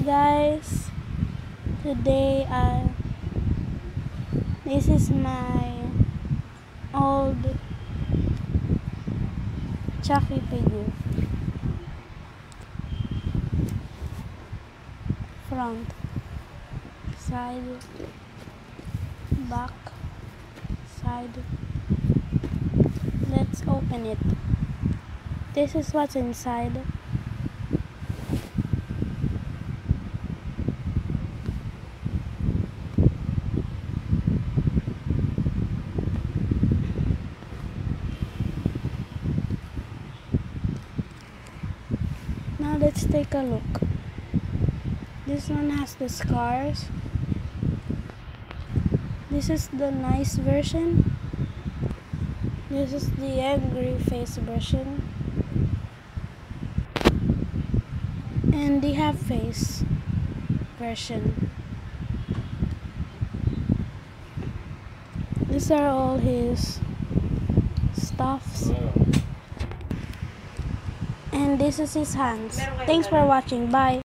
guys, today this is my old Chucky figure. Front, side, back, side. Let's open it. This is what's inside. Now let's take a look. This one has the scars. This is the nice version. This is the angry face version. And the half face version. These are all his stuffs. And this is his hands. Thanks for watching. Bye.